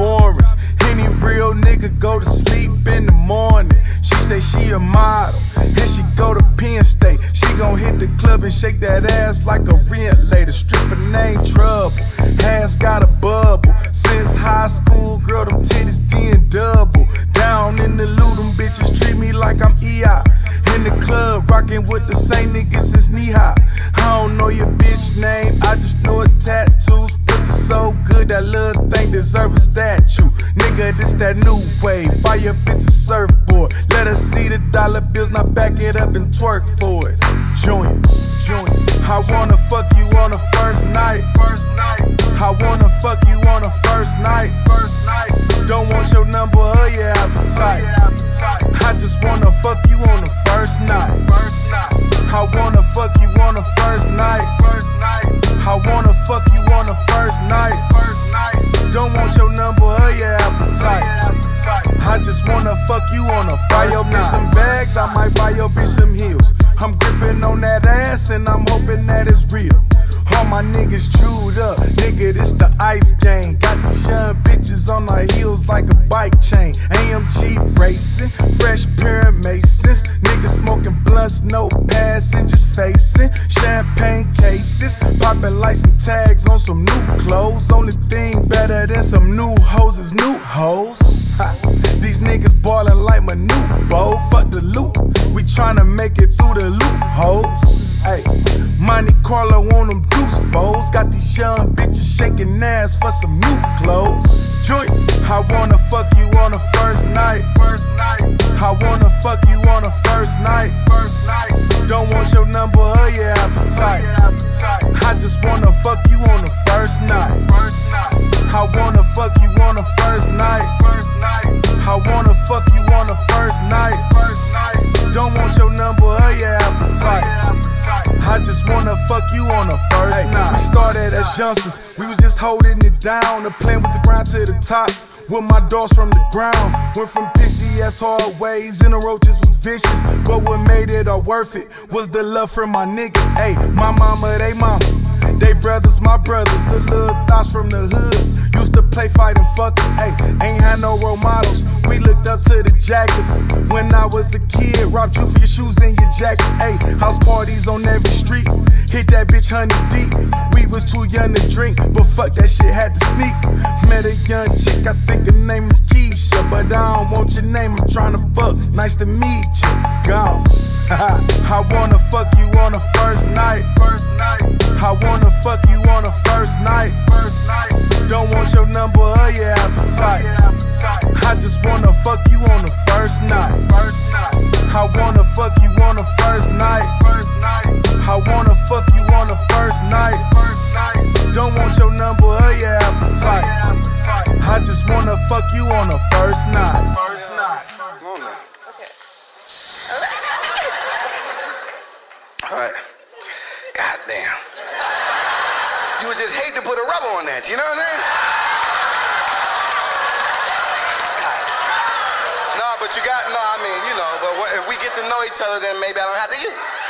foreigns. Any real nigga go to sleep in the morning. She say she a model, and she go to Penn State. She gon' hit the club and shake that ass like a rent later. Stripper named Trouble, hands got a bubble. Since high school, girl, them titties did double. Down in the loot, them bitches treat me like I'm E.I. In the club, rockin' with the same niggas since knee-high. I don't know your bitch name, I just know her tattoos. Pussy so good, that little thing deserve a statue. Nigga, this that new wave, buy your bitch a surfboard. Let her see the dollar bills, now back it up and twerk for it. Join, I wanna fuck you on the first night. I wanna fuck you on the first night. Don't want your number or your appetite. I just wanna fuck you on the first night. I wanna fuck you on the first night. I wanna fuck you on the first night. Don't want your number or your appetite. I just wanna fuck you on the first night. Buy your bitch some bags, I might buy your bitch some heels. I'm gripping on that ass and I'm hoping that it's real. All my niggas chewed up, nigga, this the ice game. Got these young bitches on my heels like a bike chain. AMG racing, fresh pair of Masons. Niggas smoking blunts, no passengers facing. Champagne cases, popping like some tags on some new clothes. Only thing better than some new hoes is new hoes. These niggas ballin' like Manubo. Fuck the loop, we tryna make it through the loopholes. Hey, Monte Carlo on them deuce foes. Got these young bitches shaking ass for some new clothes. Joint, I wanna fuck you on the first night. I wanna fuck you on the first night. Don't want your number or your appetite. I just wanna fuck you on the first night. I wanna fuck you on the first night. I wanna fuck you on the first night. Don't want your number or your appetite. I just wanna fuck you on the first night. We started as youngsters, we was just holding it down. The plan was to grind to the top with my dogs from the ground. Went from pissy ass hard ways and the roaches was vicious. But what made it all worth it was the love for my niggas. Ayy, my mama, they mama. They brothers, my brothers, the little thoughts from the hood. Used to play fight and fuckers, ayy, ain't had no role models. We looked up to the jackets. When I was a kid, robbed you for your shoes and your jackets, ayy. House parties on every street, hit that bitch 100 deep. We was too young to drink, but fuck that shit, had to sneak. Met a young chick, I think her name is Keisha. But I don't want your name, I'm tryna fuck, nice to meet you. Gone. I wanna fuck you on the first night. I wanna fuck you on the first night. Don't want your number or your appetite. I just wanna fuck you on the first night. I wanna fuck you on the first night. I wanna fuck you on the first night. Don't want your number or your appetite. I just wanna fuck you on the first night. Come on now. All right. God damn. You would just hate to put a rubber on that, you know what I mean? No, but you got, no, I mean, you know, but if we get to know each other, then maybe I don't have to use it.